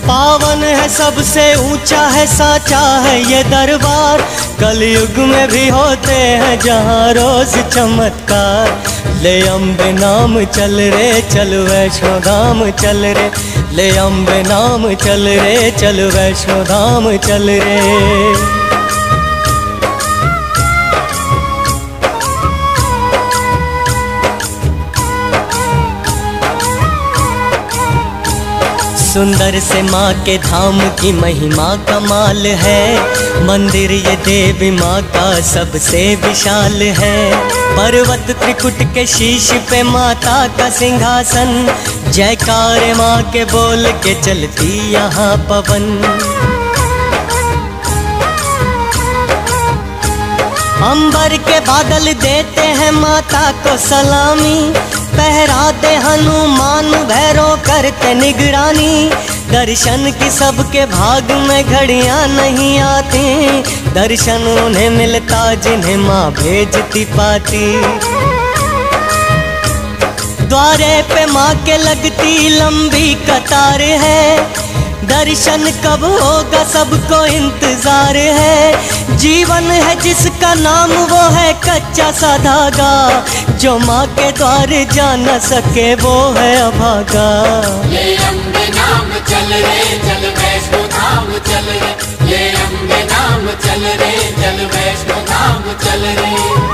पावन है सबसे ऊंचा है साचा है ये दरबार। कलयुग में भी होते हैं जहाँ रोज चमत्कार। ले अम्बे नाम चल रे चल वैष्णो धाम चल रे, ले अम्बे नाम चल रे चल वैष्णो धाम चल रे। सुंदर से माँ के धाम की महिमा कमाल है। मंदिर ये देवी माँ का सबसे विशाल है। पर्वत त्रिकुट के शीश पे माता का सिंहासन। जयकार माँ के बोल के चलती यहाँ पवन। अंबर के बादल देते हैं माता को सलामी। पहराते हनुमान भैरव करते निगरानी। दर्शन की सबके भाग में घड़ियां नहीं आती। दर्शन उन्हें मिलता जिन्हें माँ भेजती पाती। द्वारे पे माँ के लगती लंबी कतार है। दर्शन कब होगा सबको इंतजार है। जीवन है जिसका नाम वो है कच्चा सा धागा। जो माँ के द्वार जा न सके वो है अभागा। ले अम्बे नाम चल रे चल वैष्णो धाम चल रे, ले अम्बे नाम चल रे चल वैष्णो धाम चल रे।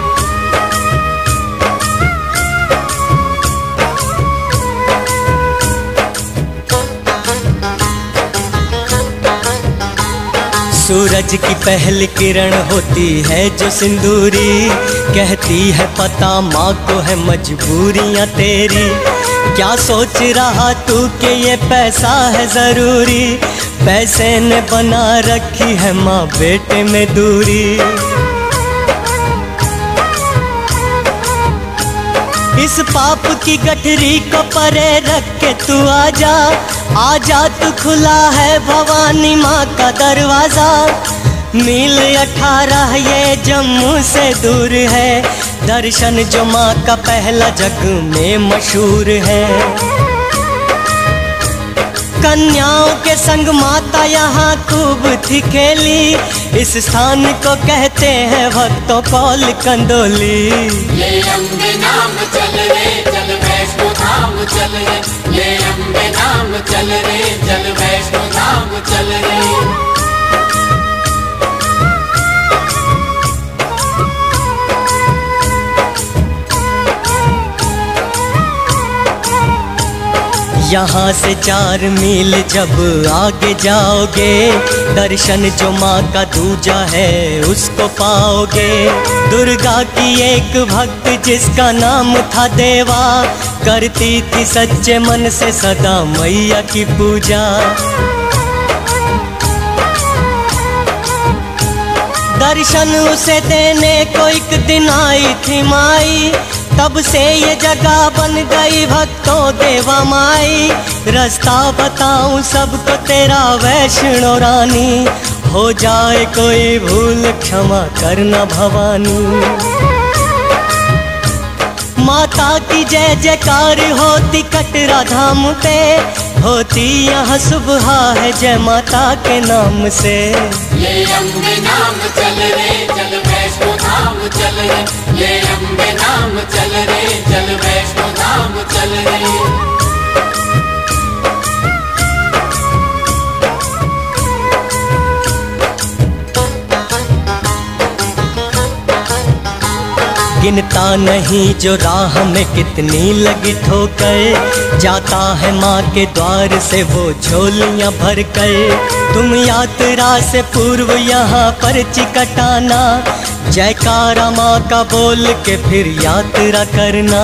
सूरज की पहली किरण होती है जो सिंदूरी। कहती है पता माँ को है मजबूरियाँ तेरी। क्या सोच रहा तू कि ये पैसा है ज़रूरी। पैसे ने बना रखी है माँ बेटे में दूरी। इस पाप की गठरी को परे रख के तू आजा। आजा तू खुला है भवानी माँ का दरवाजा। मील 18 ये जम्मू से दूर है। दर्शन जो माँ का पहला जग में मशहूर है। कन्याओं के संग माता यहाँ खूब थी खेली। इस स्थान को कहते हैं भक्तों कौल कंदोली। ले अम्बे नाम चल रे चल वैष्णो धाम चल रे, ले अम्बे नाम चल रे चल वैष्णो धाम चल रे। यहाँ से 4 मील जब आगे जाओगे। दर्शन जो माँ का दूजा है उसको पाओगे। दुर्गा की एक भक्त जिसका नाम था देवा। करती थी सच्चे मन से सदा मैया की पूजा। दर्शन उसे देने को एक दिन आई थी माई। तब से ये जगह बन गई भक्तों देवा माई। रास्ता बताऊं सबको तेरा वैष्णो रानी। हो जाए कोई भूल क्षमा करना भवानी। माता की जय जयकार होती कटरा धाम पे। होती यहाँ सुबह है जय माता के नाम से। ले अम्बे नाम चल रे चल वैष्णो धाम चल रे, ले अम्बे नाम चल रे चल वैष्णो धाम चल रे। गिनता नहीं जो राह में कितनी लगी ठोकर। जाता है माँ के द्वार से वो झोलियाँ भर कर। तुम यात्रा से पूर्व यहाँ पर्ची कटाना। जयकारा माँ का बोल के फिर यात्रा करना।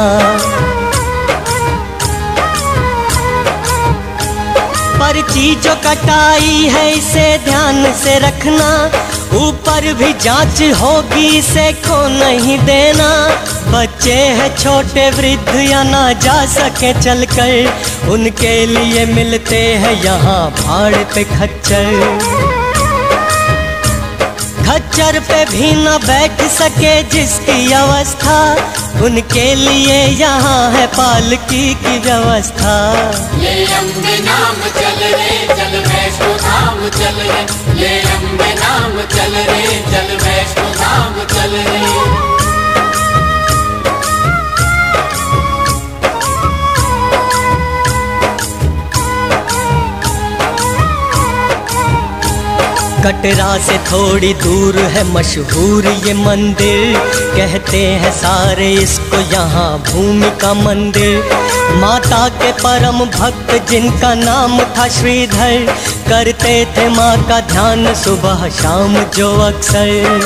पर्ची जो कटाई है इसे ध्यान से रखना। ऊपर भी जांच होगी इसे को नहीं देना। बच्चे हैं छोटे वृद्ध या ना जा सके चलकर। उनके लिए मिलते हैं यहाँ भाड़े पे खच्चर। खच्चर पे भी न बैठ सके जिसकी अवस्था, उनके लिए यहाँ है पालकी की व्यवस्था। ले अम्बे नाम चल रे चल वैष्णो धाम चल रे, ले अम्बे नाम चल रे चल वैष्णो धाम चल रे। कटरा से थोड़ी दूर है मशहूर ये मंदिर, कहते हैं सारे इसको यहाँ भूमिका मंदिर। माता के परम भक्त जिनका नाम था श्रीधर, करते थे माँ का ध्यान सुबह शाम जो अक्सर।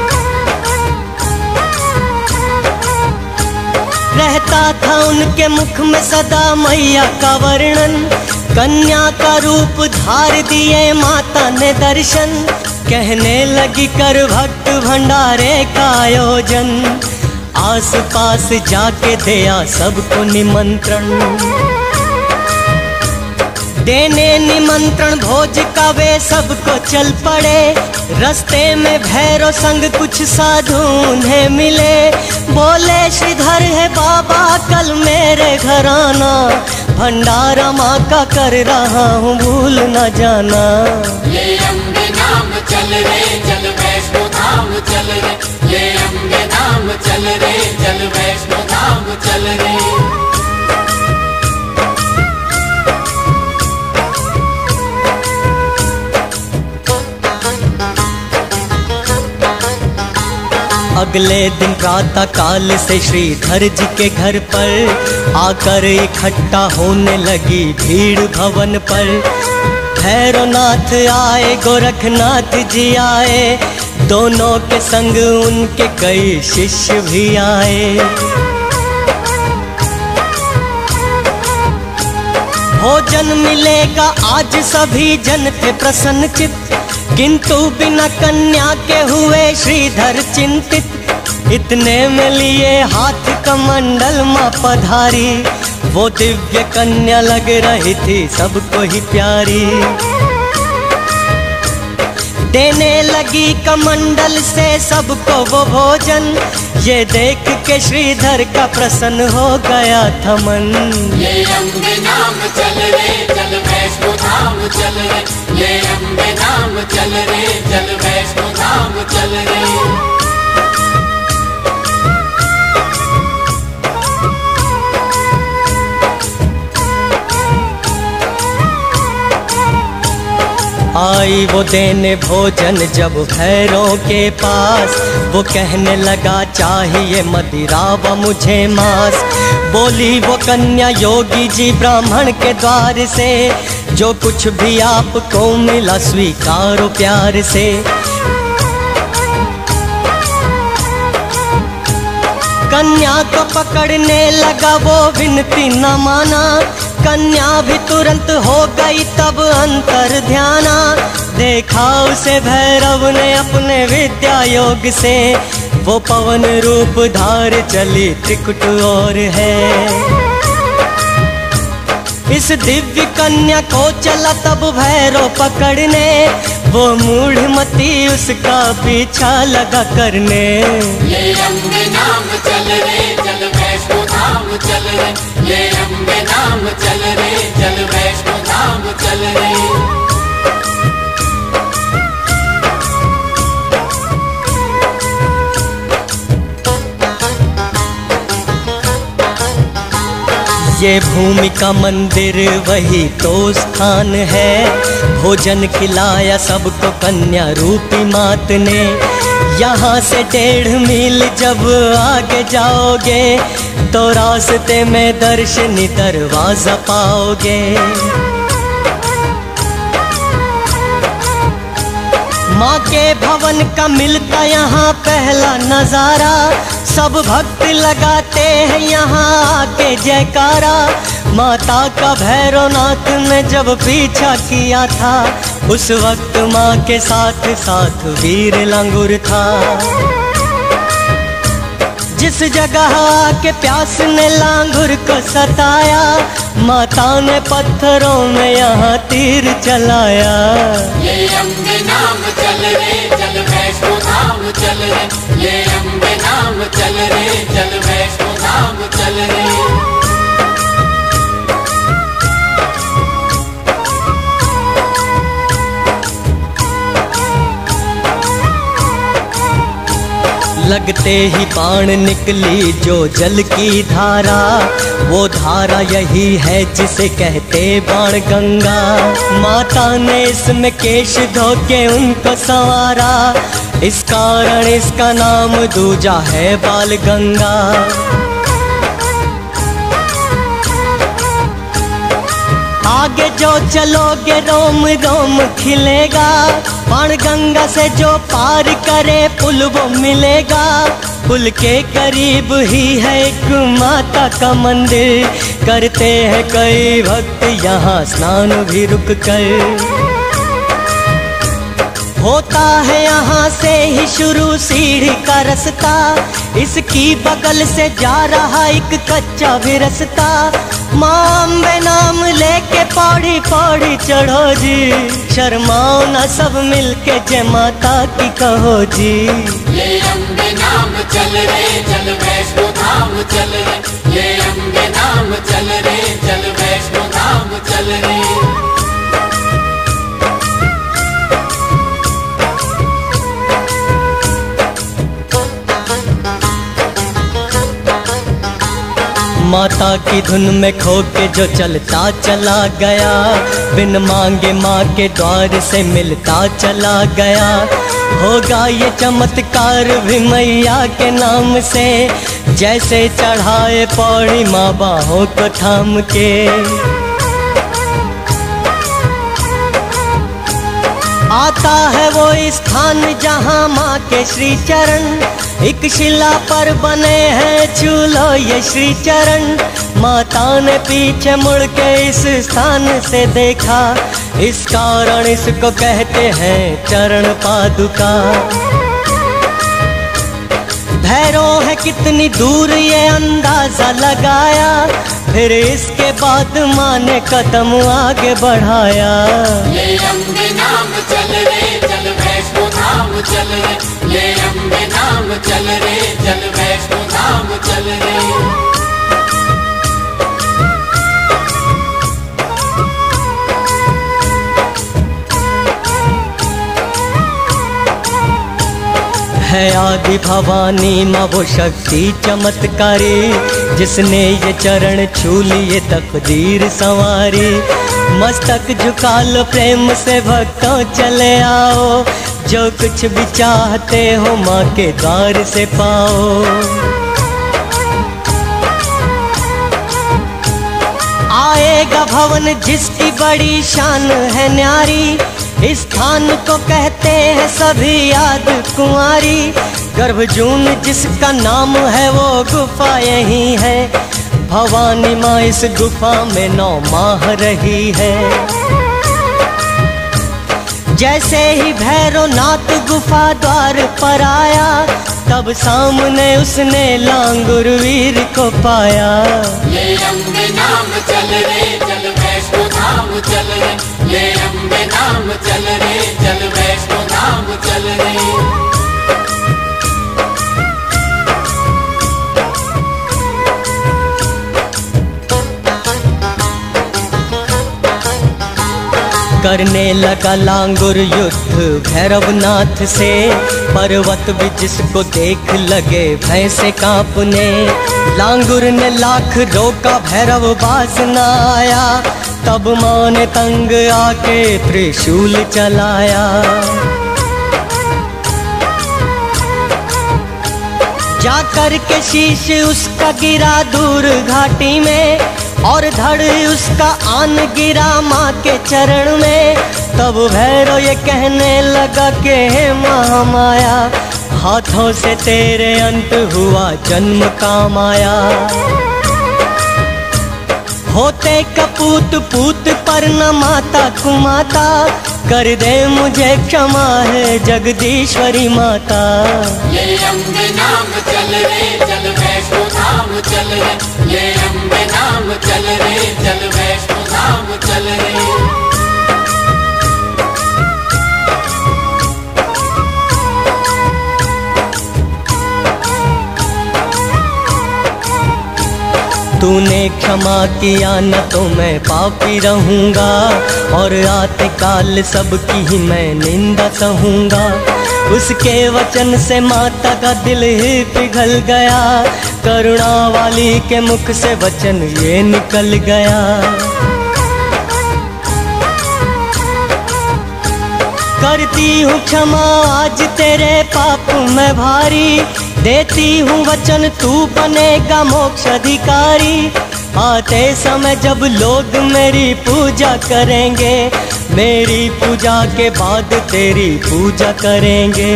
रहता था उनके मुख में सदा मैया का वर्णन, कन्या का रूप धार दिए माता ने दर्शन। कहने लगी कर भक्त भंडारे का आयोजन, आस पास जाके दिया सबको निमंत्रण। देने निमंत्रण भोज का वे सबको चल पड़े, रास्ते में भैरव संग कुछ साधु उन्हें मिले। बोले श्रीधर है बाबा कल मेरे घर आना, भंडारा माँ का कर रहा हूँ भूल न जाना। ले अम्बे नाम चल रे चल वैष्णो धाम चल रे, ले अम्बे नाम चल रे चल वैष्णो धाम चल रे। अगले दिन प्रातः काल से श्रीधर जी के घर पर आकर इकट्ठा होने लगी भीड़ भवन पर। भैरवनाथ आए गोरखनाथ जी आए, दोनों के संग उनके कई शिष्य भी आए। भोजन मिलेगा आज सभी जन थे प्रसन्न चित्त, किंतु बिना कन्या के हुए श्रीधर चिंतित। इतने में लिए हाथ कमंडल माँ पधारी, वो दिव्य कन्या लग रही थी सबको ही प्यारी। देने लगी कमंडल से सबको वो भोजन, ये देख के श्रीधर का प्रसन्न हो गया था मन। ले अम्बे नाम चल रे चल वैष्णो धाम चल रे, ले अम्बे नाम चल रे चल वैष्णो धाम चल रे। आई वो देने भोजन जब भैरव के पास, वो कहने लगा चाहिए मदिरा व मुझे मांस। बोली वो कन्या योगी जी ब्राह्मण के द्वार से, जो कुछ भी आपको मिला स्वीकारो प्यार से। कन्या को पकड़ने लगा वो विनती न माना, कन्या भी तुरंत हो गई तब अंतर ध्याना। देखा उसे भैरव ने अपने विद्या योग से, वो पवन रूप धार चली त्रिकुट और है। इस दिव्य कन्या को चला तब भैरव पकड़ने, वो मूढ़मती उसका पीछा लगा करने। ले अम्बे नाम चल रे चल वैष्णो धाम चल रे, ले अम्बे नाम चल रे चल वैष्णो धाम चल रे। ये भूमि का मंदिर वही तो स्थान है, भोजन खिलाया सबको कन्या रूपी मात ने। यहाँ से 1.5 मील जब आगे जाओगे, तो रास्ते में दर्शनी दरवाजा पाओगे। माँ के भवन का मिलता यहाँ पहला नजारा, सब भक्त लगाते हैं यहाँ आके जयकारा। माता का भैरवनाथ ने जब पीछा किया था, उस वक्त माँ के साथ साथ वीर लंगूर था। जिस जगह आके प्यास ने लांगुर को सताया, माता ने पत्थरों में यहाँ तीर चलाया। ले अम्बे नाम चल रे चल वैष्णो धाम चल रे, ले अम्बे नाम चल रे चल वैष्णो धाम चल रे। लगते ही बाण निकली जो जल की धारा, वो धारा यही है जिसे कहते बाण गंगा। माता ने इसमें केश धो के उनको संवारा, इस कारण इसका नाम दूजा है बाल गंगा। आगे जो चलोगे रोम रोम खिलेगा, बाण गंगा से जो पार करे पुल वो मिलेगा। पुल के करीब ही है एक माता का मंदिर, करते हैं कई भक्त यहाँ स्नान भी रुक कर। होता है यहाँ से ही शुरू सीढ़ी का रास्ता, इसकी बगल से जा रहा एक कच्चा भी रास्ता। माँ अम्बे नाम लेके पौड़ी पौड़ी चढ़ो जी, शर्माओ न सब मिलके जय माता की कहो जी। ले अम्बे नाम चल रे चल वैष्णो धाम चल रे, ले अम्बे नाम चल रे चल वैष्णो धाम चल रे। माता की धुन में खो के जो चलता चला गया, बिन मांगे माँ के द्वार से मिलता चला गया। होगा ये चमत्कार भी मैया के नाम से, जैसे चढ़ाए पौड़ी माँ बाहों को थाम के। आता है वो स्थान जहाँ माँ के श्री चरण, एक शिला पर बने हैं छू लो ये श्री चरण। माता ने पीछे मुड़ के इस स्थान से देखा, इस कारण इसको कहते हैं चरण पादुका। भैरव है कितनी दूर ये अंदाजा लगाया, फिर इसके बाद माँ ने कदम आगे बढ़ाया। ले अम्बे नाम चल रे चल वैष्णो धाम चल रे, ले अम्बे नाम चल रे चल वैष्णो धाम चल रे। है आदि भवानी माँ वो शक्ति चमत्कारी, जिसने ये चरण छू लिए तकदीर संवारी। मस्तक झुका लो प्रेम से भक्तों चले आओ, जो कुछ भी चाहते हो माँ के द्वार से पाओ। आएगा भवन जिसकी बड़ी शान है न्यारी, इस स्थान को कहते हैं सभी याद कुंवारी। गर्भजून जिसका नाम है वो गुफा यही है, भवानी माँ इस गुफा में 9 माह रही है। जैसे ही भैरवनाथ गुफा द्वार पर आया, तब सामने उसने लांगुर वीर को पाया। ले अम्बे नाम चल रे चल वैष्णो धाम चल रे, ले अम्बे नाम चल रे चल वैष्णो धाम चल रे। करने लगा लांगुर युद्ध भैरवनाथ से, पर्वत भी जिसको देख लगे भय से कांपने। लांगुर ने लाख रोका भैरव बाज न आया, तब माँ ने तंग आके त्रिशूल चलाया। जाकर के शीश उसका गिरा दूर घाटी में, और धड़ उसका आन गिरा माँ के चरण में। तब भैरव ये कहने लगा कि हे महामाया, हाथों से तेरे अंत हुआ जन्म का माया। होते कपूत पूत पर न माता कुमाता, कर दे मुझे क्षमा है जगदीश्वरी माता। ले अम्बे नाम चल रे चल धाम चल रे, ले अम्बे नाम चल रे, चल वैष्णो धाम चल रे। तूने क्षमा किया न तो मैं पापी रहूँगा, और आते काल सबकी ही मैं निंदा सहूँगा। उसके वचन से माता का दिल ही पिघल गया, करुणा वाली के मुख से वचन ये निकल गया। करती हूँ क्षमा आज तेरे पाप में भारी, देती हूँ वचन तू बनेगा मोक्ष अधिकारी। आते समय जब लोग मेरी पूजा करेंगे, मेरी पूजा के बाद तेरी पूजा करेंगे।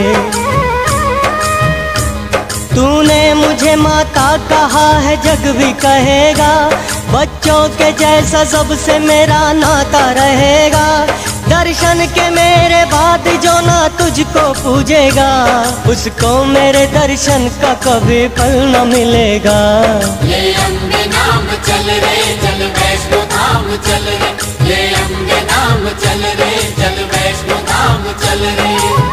तूने मुझे माता कहा है जग भी कहेगा, बच्चों के जैसा सबसे मेरा नाता रहेगा। दर्शन के मेरे बाद जो ना तुझको पूजेगा, उसको मेरे दर्शन का कभी फल न मिलेगा। ले अम्बे नाम चल रे, चल वैष्णो धाम चल रे, ले अम्बे नाम चल रे, चल वैष्णो धाम चल रे।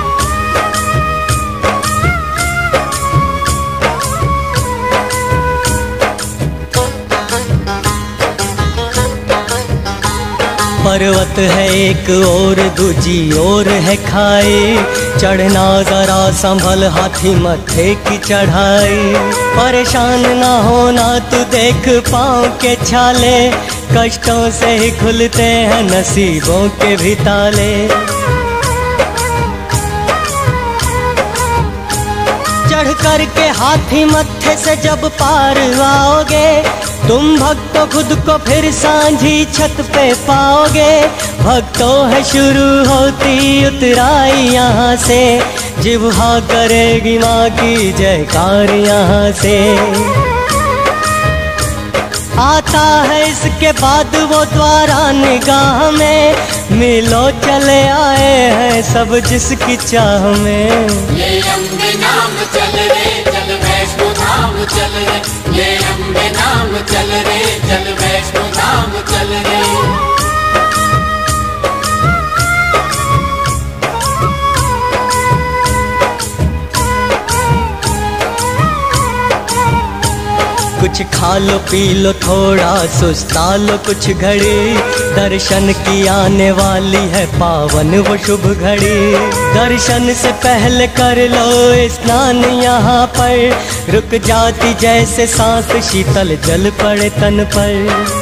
पर्वत है एक और दूजी ओर है खाई, चढ़ना जरा संभल हाथी मत्थे की चढ़ाई। परेशान ना होना तू देख पाँव के छाले, कष्टों से ही खुलते हैं नसीबों के भी ताले। चढ़ कर के हाथी मत्थे से जब पार आओगे, तुम भक्तों खुद को फिर सांझी छत पे पाओगे। भक्तों है शुरू होती उतराई यहाँ से, जिह्वा करेगी माँ की जयकार यहाँ से। आता है इसके बाद वो द्वारा निगाह में, मिलो चले आए हैं सब जिसकी चाह में। ले अम्बे नाम चल रे, चल वैष्णो धाम चल रे, ले अम्बे नाम चल रे, चल वैष्णो धाम चल रे। कुछ खा लो पी लो थोड़ा सुस्ता लो कुछ घड़ी, दर्शन की आने वाली है पावन वो शुभ घड़ी। दर्शन से पहले कर लो स्नान यहाँ पर, रुक जाती जैसे सांस शीतल जल पड़े तन पर।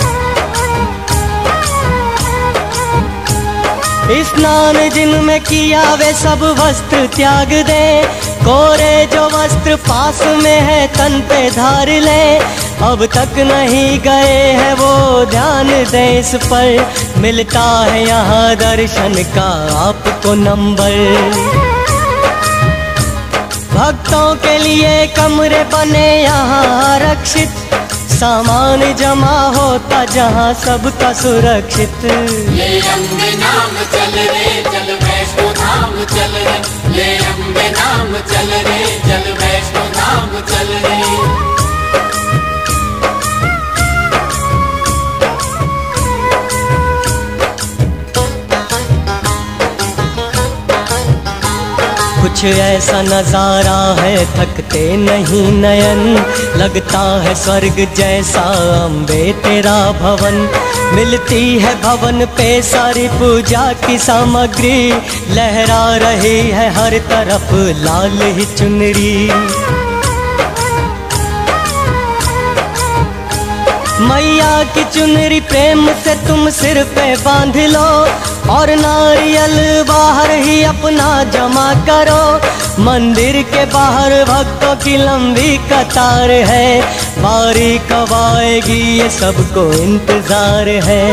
स्नान जिनमें किया वे सब वस्त्र त्याग दे, कोरे जो वस्त्र पास में है तन पे धार ले। अब तक नहीं गए हैं वो ध्यान दे इस पर, मिलता है यहाँ दर्शन का आपको नंबर। भक्तों के लिए कमरे बने यहाँ आरक्षित, सामान जमा होता जहाँ सबका सुरक्षित। ले अम्बे नाम चल रे, चल वैष्णो धाम चल रे, ले अम्बे नाम चल रे, चल वैष्णो धाम चल रे। कुछ ऐसा नजारा है थकते नहीं नयन, लगता है स्वर्ग जैसा अम्बे तेरा भवन। मिलती है भवन पे सारी पूजा की सामग्री, लहरा रही है हर तरफ लाल ही चुनरी। मैया की चुनरी प्रेम से तुम सिर पे बांध लो, और नारियल बाहर ही अपना जमा करो। मंदिर के बाहर भक्तों की लंबी कतार है, बारी कब आएगी ये सबको इंतजार है।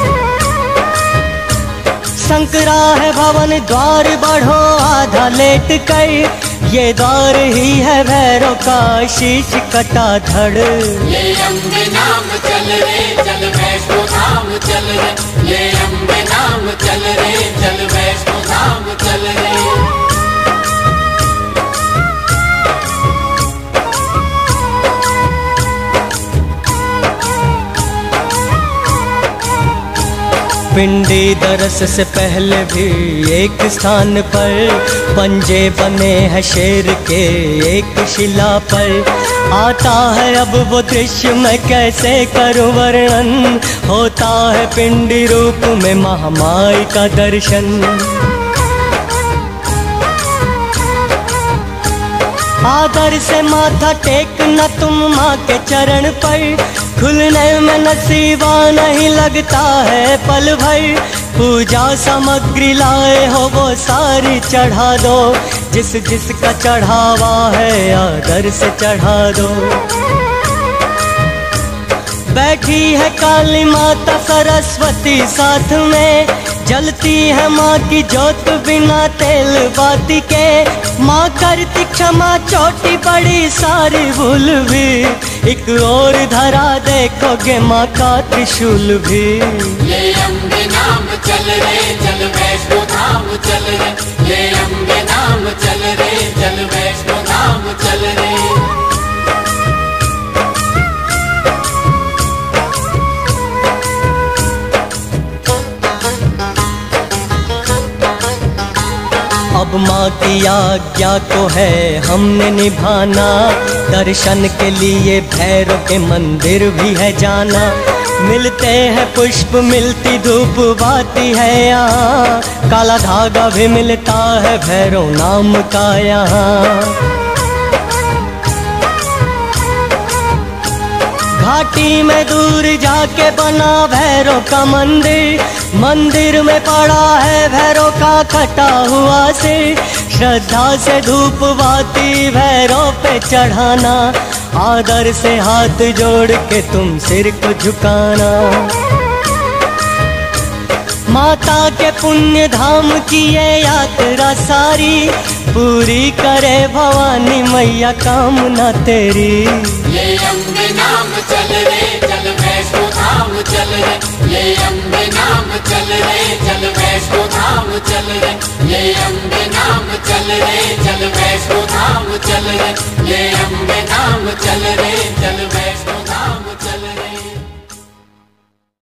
संकरा है भवन द्वार बढ़ो आधा लेट कर, ये द्वार ही है भैरव का शीश कटा धड़। ले अम्बे नाम चल रे, चल वैष्णो धाम चल रे, ले अम्बे नाम चल रे, चल वैष्णो धाम चल रे। पिंडी दरस से पहले भी एक स्थान पर पंजे बने हैं शेर के एक शिला पर। आता है अब वो दृश्य मैं कैसे करूं वर्णन, होता है पिंडी रूप में महामाई का दर्शन। आदर से माथा टेकना तुम माँ के चरण पर, खुलने में नसीबा नहीं लगता है पल भर। पूजा सामग्री लाए हो वो सारी चढ़ा दो, जिस जिसका चढ़ावा है आदर से चढ़ा दो। बैठी है काली माता सरस्वती साथ में, जलती है माँ की जोत बिना तेल बाती के। माँ करती क्षमा चोटी बड़ी सारी भूल भी, एक और धरा देखोगे माँ का त्रिशूल भी। ले अम्बे नाम चल रे चल वैष्णो धाम चल रे, ले अम्बे नाम चल रे चल वैष्णो धाम चल रे। अब माँ की आज्ञा को है हमने निभाना, दर्शन के लिए भैरव के मंदिर भी है जाना। मिलते हैं पुष्प मिलती धूप बाती है यहाँ, काला धागा भी मिलता है भैरव नाम का यहाँ। घाटी में दूर जाके बना भैरव का मंदिर, मंदिर में पड़ा है भैरव का कटा हुआ सिर। श्रद्धा से धूप बाती भैरव पे चढ़ाना, आदर से हाथ जोड़ के तुम सिर को झुकाना। माता के पुण्य धाम की ये यात्रा सारी, पूरी करे भवानी मैया कामना तेरी। ले अम्बे नाम चल रे चल वैष्णो धाम चल रे, ले अम्बे नाम चल रे चल वैष्णो धाम चल रे, ले अम्बे नाम चल रे चल वैष्णो धाम चल रे, ले अम्बे नाम चल रे चल